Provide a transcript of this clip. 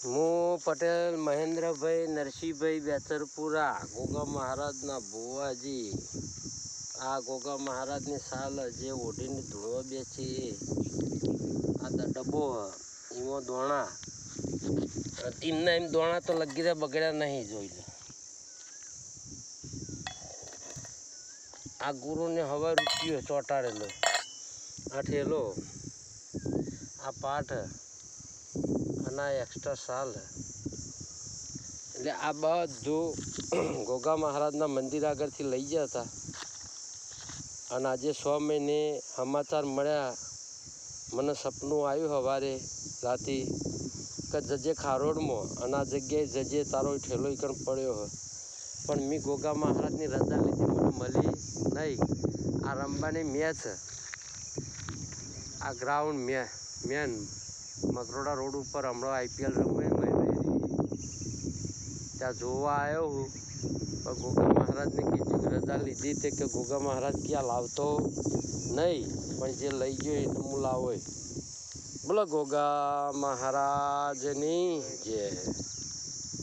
હું પટેલ મહેન્દ્રભાઈ નરસિંહભાઈ બેચરપુરા ગોગા મહારાજના ભુવાજી। આ ગોગા મહારાજની સાલ જે ઓઢીને ધૂળવા બેસી આ ડબ્બો એમાં દોણા તીનના એમ દોણા તો લગી રહ્યા બગડ્યા નહીં જોઈ લે। આ ગુરુને હવા રૂપિયો ચોંટાડેલો આ ઠેલો આ પાઠ અને આ એક્સ્ટ્રા સાલ એટલે આ બધું ગોગા મહારાજના મંદિર આગળથી લઈ ગયા હતા। અને આજે 6 મહિને સમાચાર મળ્યા। મને સપનું આવ્યું સવારે રાતે કે જજે ખારોડમાં અને આ જગ્યાએ જજે તારો ઠેલો ઈકણ પડ્યો હોય પણ મેં ગોગા મહારાજની રજા લીધી મને મળી નહીં। આ રમવાની મેચ આ ગ્રાઉન્ડ મેન મકરોડા રોડ ઉપર હમણાં IPL રમે ત્યાં જોવા આવ્યો હું પણ ગોગા મહારાજને કીધું રજા લીધી તે કે ગોગા મહારાજ ક્યાં લાવતો નહીં પણ જે લઈ ગયો એને હું લાવો। બોલો ગોગા મહારાજની જય।